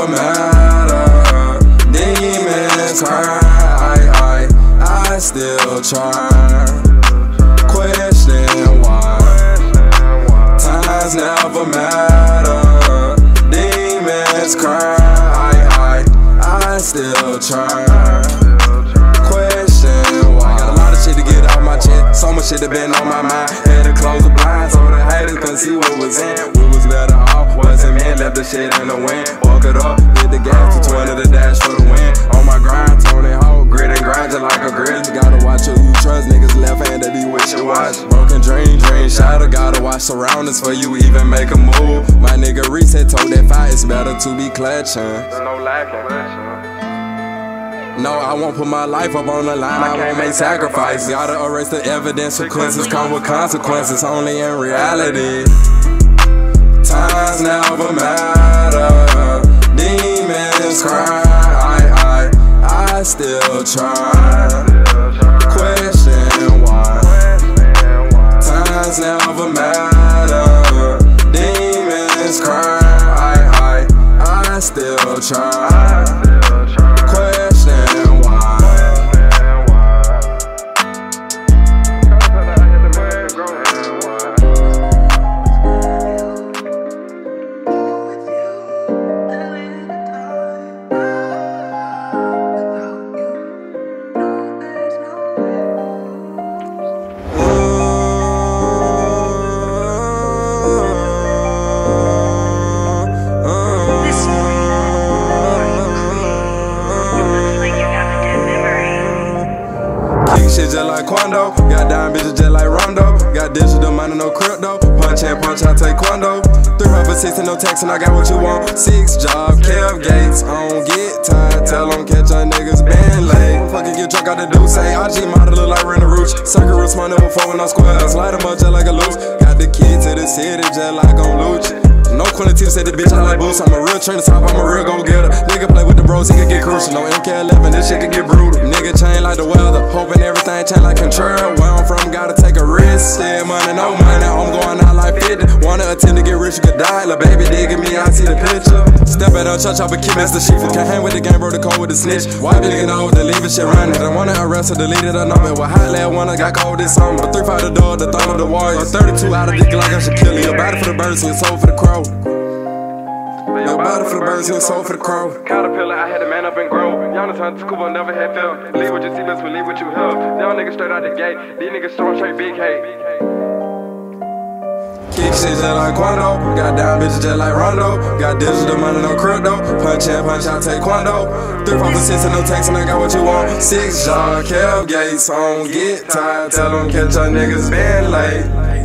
never matter. Demons cry, I still try. Question why. Times never matter. Demons cry, I still try. Question why. Got a lot of shit to get off my chest. So much shit that been on my mind. Had to close the blinds so the haters couldn't see what was in. We was better off, wasn't meant. Left the shit in the wind. Walk it up, hit the gas to 20 the dash for the win. On my grind, Tony Hawk, grit and grind just like a grill. Gotta watch who you trust, niggas left hand they be wishy-washy. Broken dream shatter. Gotta watch surroundings for you even make a move. My nigga Reset told that fight it's better to be clutching. No lacking. No, I won't put my life up on the line, I won't make sacrifices. Gotta erase the evidence, consequences come with consequences, only in reality. Times never matter, demons cry, I still try. Question why. Times never matter, demons cry, I still try. Shit just like Quando, got dime bitches just like Rondo. Got digital money, no crypto. Punch in, punch out, taekwondo. 3 over 6 and no tax, and I got what you want. 6 job, Kev Gates. I don't get tired, tell them catch our niggas been late. Fucking get drunk out the do say IG model look like Renna Rooch. Circle roots, my number 4 when I'm squares. Light them up just like a loose. Got the key to the city just like on Lucci. No quality said the bitch I like boost. I'm a real trainer top, I'm a real go-getter. Nigga play with the bros, he can get crucial. No MK11, this shit can get brutal. Nigga chain like the weather, hoping everything change like Contreras. Where I'm from, gotta take a risk. Yeah, money, no money, I'm going out like 50. Wanna attempt to get rich, you could die. Lil' baby digging me, I see the picture. Step at her church, I be keep Master Shifu. Can't hang with the game, bro, the code with the snitch. Why be nigga know the leave shit running? I wanna arrest her, delete it, I know it. Well, hot lad one, I got cold this summer. 3 fight the dog, the thumb of the warriors. 32 out of dick like I should kill you. Your body for the birds and your soul for the crow. Your body for the birds and your soul for the crow. Caterpillar, I had to man up and grow. Y'all know time to scuba, never had felt. Leave what you see, let's believe what you heard. Y'all niggas straight out the gate. These niggas throwing straight big hate. Kick shit just like Quando. Got down bitches just like Rondo. Got digital money, no crypto. Punch in, punch out, taekwondo. 3 over 6 and no tax, and I got what you want. 6 job, Kev Gates. I don't get tired, tell them catch our niggas been late.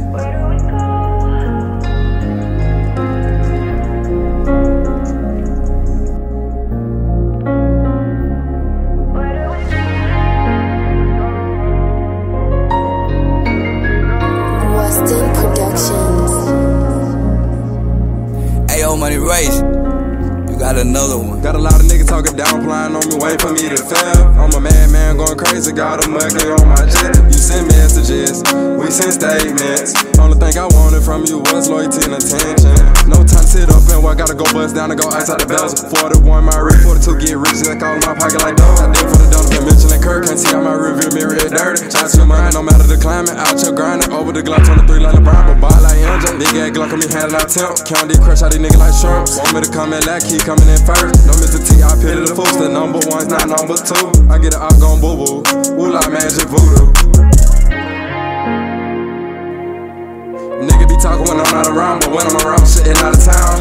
Money Race, you got another one. Got a lot of niggas talking down, plying on me, waiting for me to fail. I'm a madman going crazy, got a monkey on my jet. You send messages, we send statements. Only thing I wanted from you was loyalty and attention. No time to sit up and I gotta go bust down and go ice out the bells. 41 my rig, 42 get rich, like all in my pocket like dough. I did for the Donovan Mitchell and Kirk, can't see how my rearview mirror is dirty. Shots your mind, no matter the climate, out your grinding. Over the Glock 23 like LeBron, but ball like MJ. Big ass Glock on me, handing out temp. Count D, crush out these niggas like shrimps. Want me to come in like key coming in first. No Mr. T, I pity the fools. The number 1's not number 2. I get it out gon' boo boo. Ooh like magic voodoo. Nigga be talking when I'm not around, but when I'm around, shitting out of town.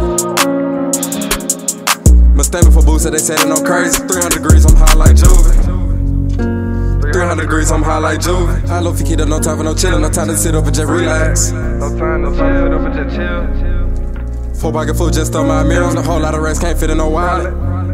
Mistake for boots, they said it no crazy. 300 degrees, I'm high like Juvie. 300 degrees, I'm high like Juvie. I love Fikita, no time for no chillin', no time to sit up and just relax. No time to sit up and just chill. 4 pocket food, just on my meals. A whole lot of racks, can't fit in no wallet.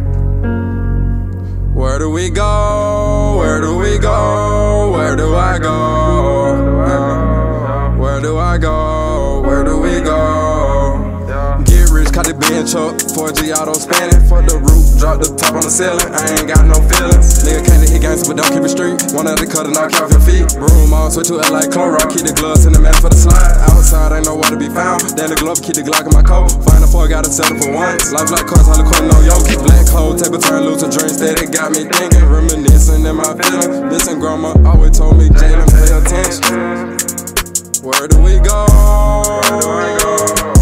Where do we go? Where do we go? Where do I go? Where do I go? Where do we go? Get rich, Caught the bench up, 4G auto spinning. Fuck the roof, drop the top on the ceiling. I ain't got no feelings. Nigga can't hit gangsta, but don't keep it street. One of the cutter, knock you off your feet. Broom on, switch to it like Clorox. Keep the gloves in the man for the slide. Outside, ain't nowhere to be found. Then the glove, keep the Glock in my coat. Find a four, gotta settle for once. Life like cars, all the court, no yoke. Black clothes, table turn loose, a dream steady. Got me thinking, reminiscing in my feelings. Listen, grandma always told me, Jalen, pay attention. Where do we go? Where do we go?